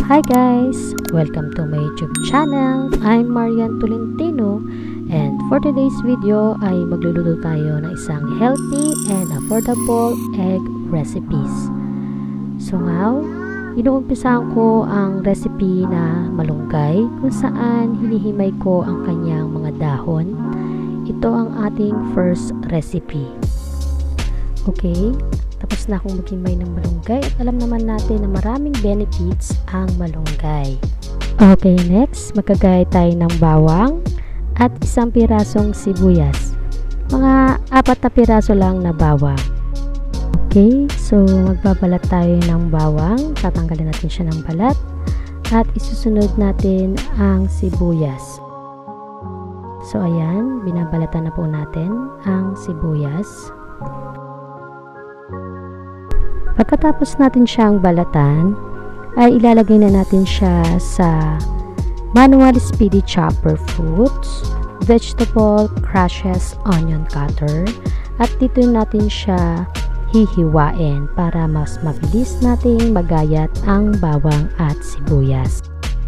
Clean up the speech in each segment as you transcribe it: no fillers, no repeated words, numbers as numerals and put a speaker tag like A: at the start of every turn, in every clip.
A: Hi guys! Welcome to my YouTube channel. I'm Tolentino, and for today's video ay magluluto tayo ng isang healthy and affordable egg recipes. So now, inuumpisahan ko ang recipe na malunggay kung saan hinihimay ko ang kanyang mga dahon. Ito ang ating first recipe. Okay? Tapos na akong maghimay ng malunggay at alam naman natin na maraming benefits ang malunggay. Okay, next, magkagaya tayo ng bawang at isang pirasong sibuyas. Mga 4 na piraso lang na bawang. Okay, so magbabalat tayo ng bawang. Tatanggalin natin siya ng balat at isusunod natin ang sibuyas. So ayan, binabalatan na po natin ang sibuyas. Pagkatapos natin siyang balatan, ay ilalagay na natin siya sa manual speedy chopper fruits, vegetable crushes onion cutter, at dito natin siya hihiwain para mas mabilis nating magayat ang bawang at sibuyas.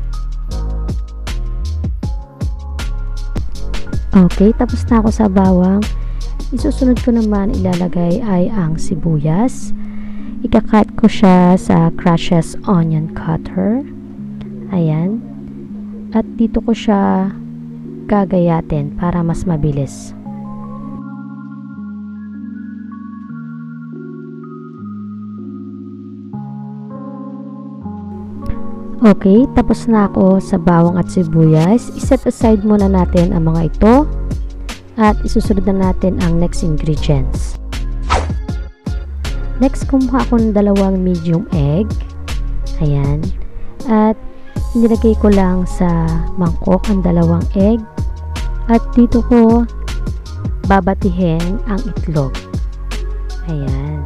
A: Okay, tapos na ako sa bawang. Isusunod ko naman ilalagay ay ang sibuyas. Ika-cut ko siya sa crushes onion cutter. Ayan. At dito ko siya gagayatin para mas mabilis. Okay, tapos na ako sa bawang at sibuyas. I-set aside muna natin ang mga ito. At isusunod na natin ang next ingredients. Next, kumuha ako ng 2 medium egg. Ayan. At nilagay ko lang sa mangkok ang 2 egg. At dito ko babatihin ang itlog. Ayan.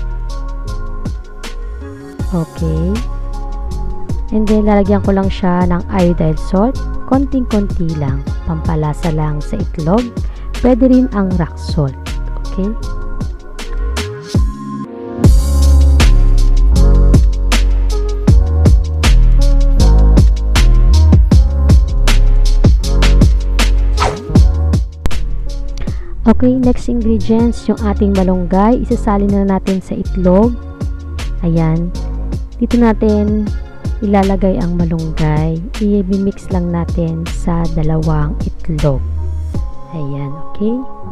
A: Okay. And then, lalagyan ko lang siya ng iodized salt. Konting-konti lang. Pampalasa lang sa itlog. Pwede rin ang rock salt. Okay. Okay, next ingredients, yung ating malunggay. Isasalin na natin sa itlog. Ayan. Dito natin ilalagay ang malunggay. I-mix lang natin sa 2 itlog. Ayan, okay.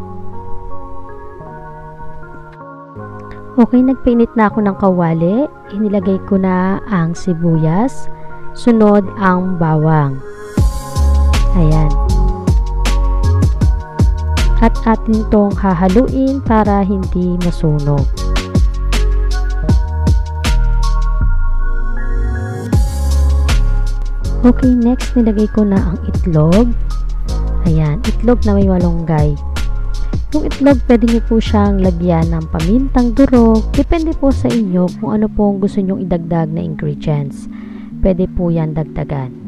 A: Okay, nagpainit na ako ng kawali. Inilagay ko na ang sibuyas. Sunod ang bawang. Ayan. At atin itong hahaluin para hindi masunog. Okay, next nilagay ko na ang itlog. Ayan, itlog na may malunggay. Yung itlog, pwede nyo po siyang lagyan ng pamintang durog. Depende po sa inyo kung ano pong gusto nyong idagdag na ingredients. Pwede po yan dagdagan.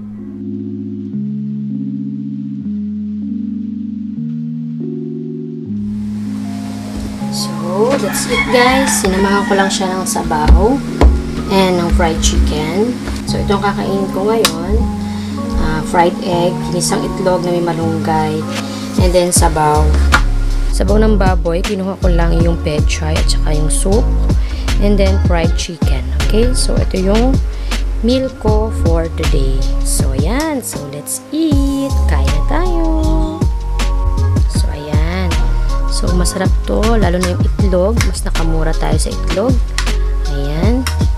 A: So, that's it guys. Sinamahan ko lang siya ng sabaw and ng fried chicken. So, itong kakainin ko ngayon. Fried egg, ginisang itlog na may malunggay, and then sabaw. Sabaw ng baboy, kinuha ko lang yung pechay at saka yung soup, and then fried chicken. Okay, so ito yung meal ko for today. So, ayan. So, let's eat. Kain na tayo. So, ayan. So, masarap to, lalo na yung itlog. Mas nakamura tayo sa itlog. Ayan.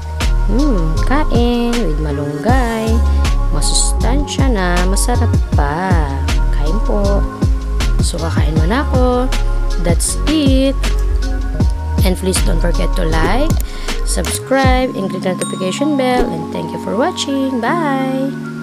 A: Kain with malunggay. Masustansya na, masarap pa. Kain po. So, kakain mo na ako. That's it. And please don't forget to like, subscribe, and click the notification bell. And thank you for watching. Bye!